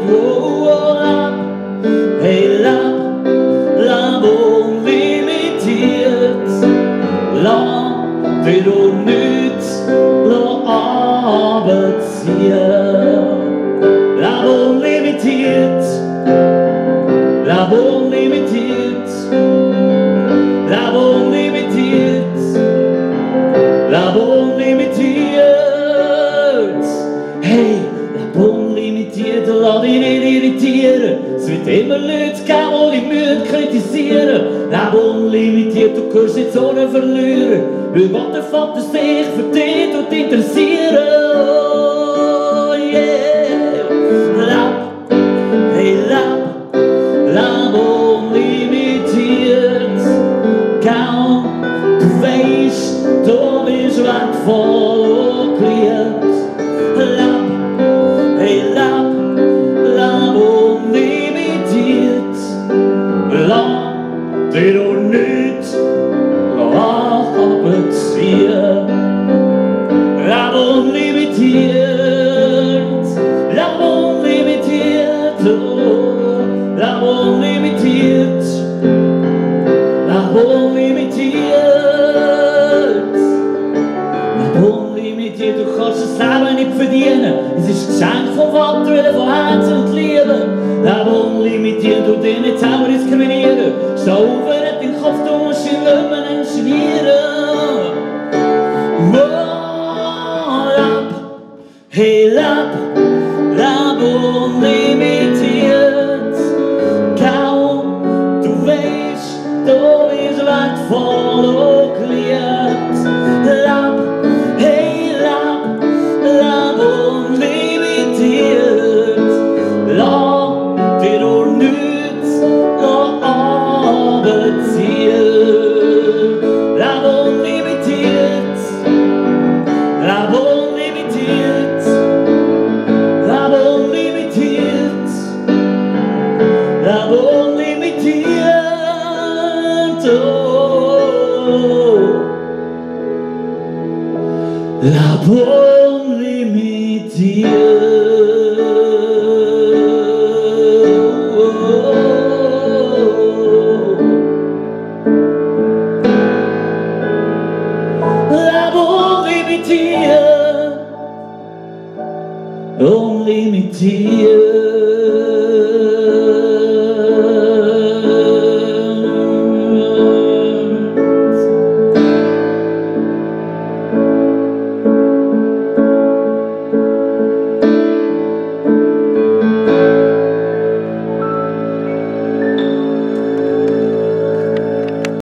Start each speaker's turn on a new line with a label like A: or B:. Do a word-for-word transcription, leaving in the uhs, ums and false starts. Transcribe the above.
A: oh, oh, lab, hey lab, lab unlimitiert. Lass dir doch nichts abziehen. Lab unlimitiert, lab unlimitiert, lab unlimitiert, lab unlimitiert. Hey, lab unlimitiert, lass dich nicht irritieren. Es wird immer Leute geben, die die Mühe kritisieren. Lab unlimitiert, du kannst nicht so einen verlieren. Weil Gott der Vater sich für dich interessieren. Oh yeah. Lab, hey lab, lab unlimitiert. Kaum du weißt, du bist wertvoll und geliebt. Lab, hey lab, lab unlimitiert. Lass dir doch nichts abziehen. Lab unlimitiert, lab unlimitiert, oh, lab unlimitiert, lab unlimitiert, lab unlimitiert. Du kannst das Leben nicht verdienen, es ist ein Geschenk vom Vater, von Herz und Liebe. Lab unlimitiert und dich nicht selber diskriminieren. Steh auf, red den Kopf, du musst ihn lömen und schmieren. Hey lab, lab unlimitiert. Kaum du weißt, du bist wertvoll und geliebt. Lab, hey lab, lab unlimitiert. Lass dir doch nichts abziehen. Lab unlimitiert, lab unlimitiert. Lab unlimitiert, lab unlimitiert, oh. Lab